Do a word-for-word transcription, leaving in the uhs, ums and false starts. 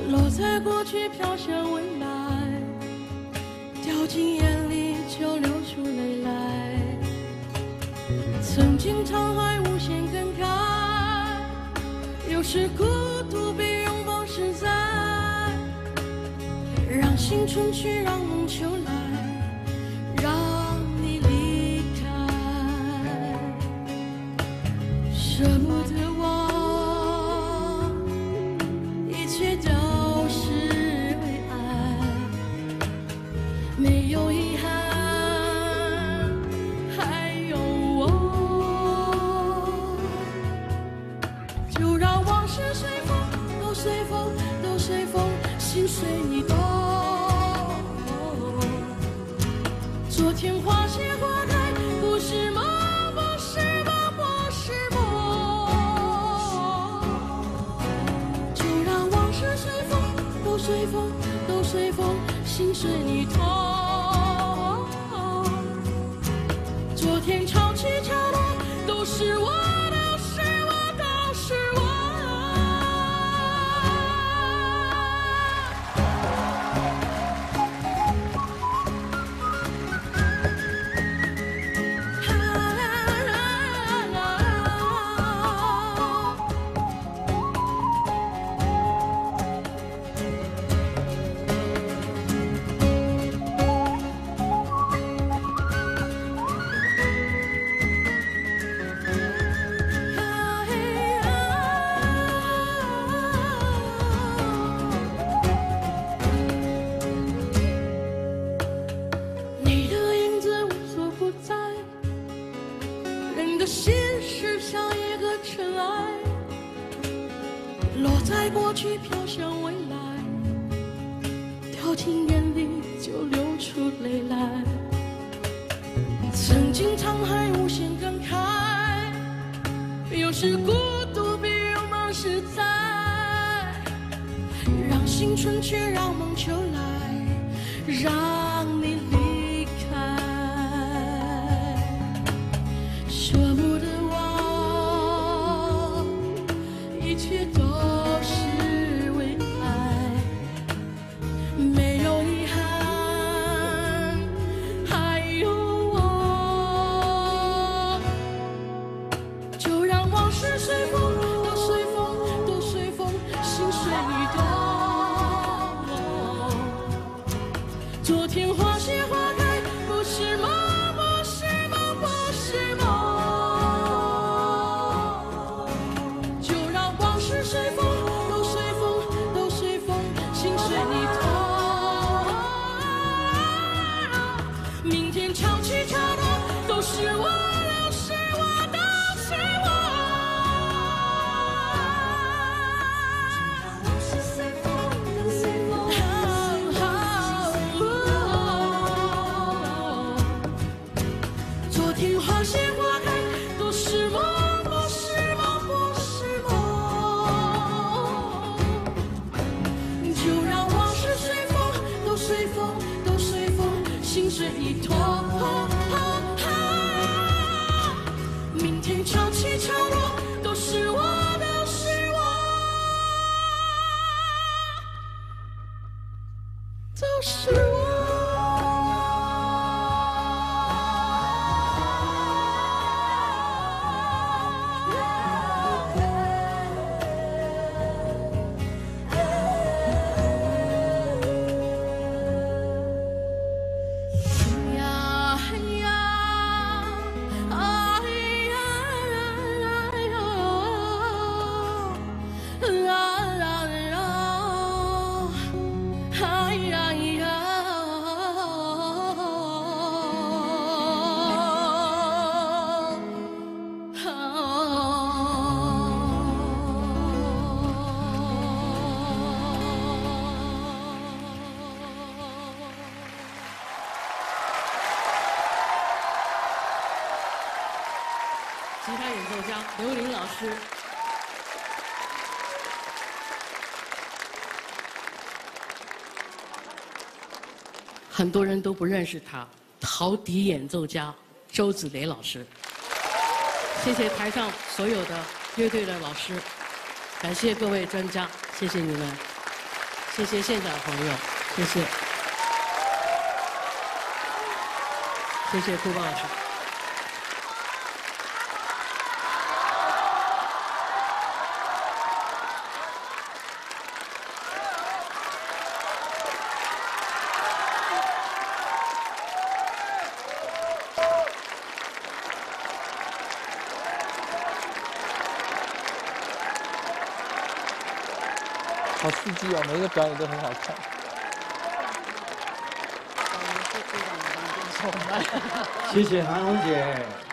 落在过去，飘向未来，掉进眼里就流出泪来。曾经沧海无限感慨，有时孤独比拥抱实在。让青春去，让梦秋来，让你离开，舍不得我，一切都是为爱，没有遗憾，还有我，就让往事随风，都随风，都随风，心随你动。昨天花谢花开，不是梦，不是梦，不是梦。就让往事随风，都随风，都随风，心随你痛。昨天潮起潮落，都是我，都是我，都是我。心事像一个尘埃，落在过去，飘向未来，掉进眼里就流出泪来。曾经沧海无限感慨，有时孤独比拥抱实在。让青春去，让梦秋来，让你离开。舍不得我，一切都是为爱，没有遗憾，还有我。就让往事随风，都随风，都随风，心随你动。昨天花谢花开，不是梦，不是梦，不是梦。随风，都随风，都随风，心随你痛。明天潮起潮落，都是我，都是我，都是我。随风，都随风，昨天花谢花开，都是梦。随风，都随风，心随意痛。明天潮起潮落，都是我，都是我，都是我。吉他演奏家刘琳老师。很多人都不认识他，陶笛演奏家周子雷老师。谢谢台上所有的乐队的老师，感谢各位专家，谢谢你们。 谢谢现场朋友，谢谢，谢谢酷棒老师。 好刺激啊！每一个表演都很好看。 谢谢韩红姐。